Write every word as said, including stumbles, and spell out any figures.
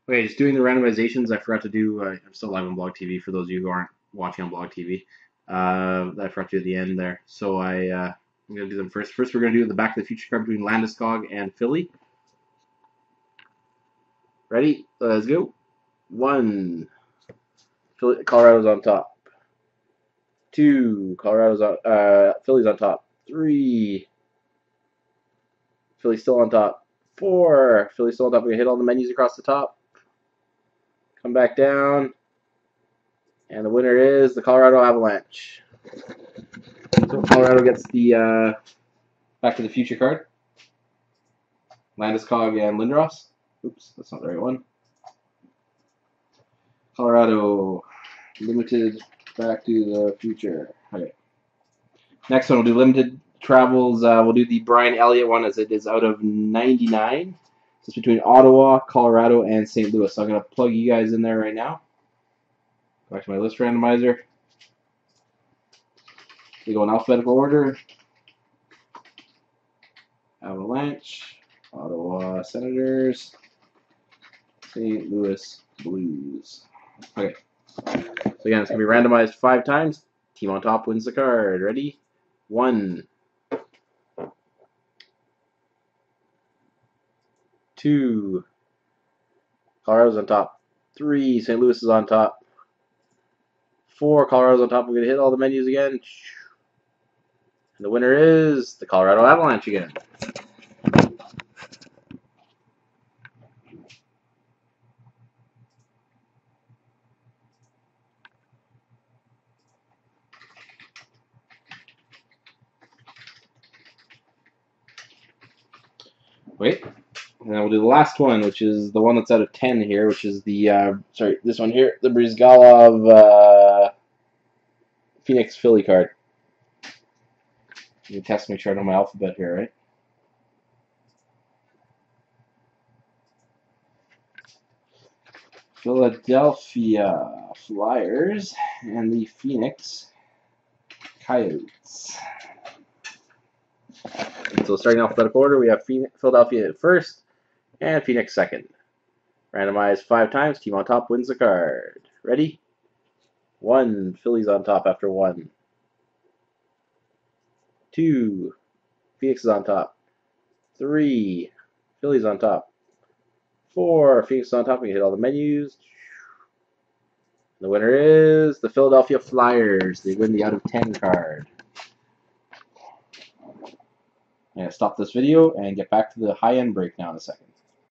Okay, just doing the randomizations. I forgot to do. Uh, I'm still live on Blog T V for those of you who aren't watching on Blog T V. Uh, I forgot to do at the end there, so I uh, I'm gonna do them first. First, we're gonna do the Back to the Future card between Landeskog and Philly. Ready? Let's go. One. Philly, Colorado's on top. Two. Colorado's on. Uh, Philly's on top. Three. Philly's still on top. Four. Philly's still on top. We're gonna hit all the menus across the top. Come back down. And the winner is the Colorado Avalanche. So Colorado gets the uh, Back to the Future card. Landeskog and Lindros. Oops, that's not the right one. Colorado limited Back to the Future. Okay. Next one, we'll do limited travels. Uh, we'll do the Brian Elliott one as it is out of ninety-nine. So it's between Ottawa, Colorado, and Saint Louis. So I'm going to plug you guys in there right now. Go back to my list randomizer. We go in alphabetical order. Avalanche, Ottawa Senators, Saint Louis Blues. Okay. So again, it's going to be randomized five times. Team on top wins the card. Ready? One. Two. Colorado's on top. Three. Saint Louis is on top. Four. Colorado's on top. We're going to hit all the menus again. And the winner is the Colorado Avalanche again. Wait. And then we'll do the last one, which is the one that's out of ten here, which is the, uh, sorry, this one here, the Brizgalov uh, Phoenix Philly card. You can test, make sure I know my alphabet here, right? Philadelphia Flyers and the Phoenix Coyotes. And so starting alphabetical order, we have Philadelphia at first and Phoenix second. Randomized five times. Team on top wins the card. Ready? One. Philly's on top after one. Two. Phoenix is on top. Three. Philly's on top. Four. Phoenix is on top. We can hit all the menus. The winner is the Philadelphia Flyers. They win the out of ten card. I'm going to stop this video and get back to the high-end break now in a second.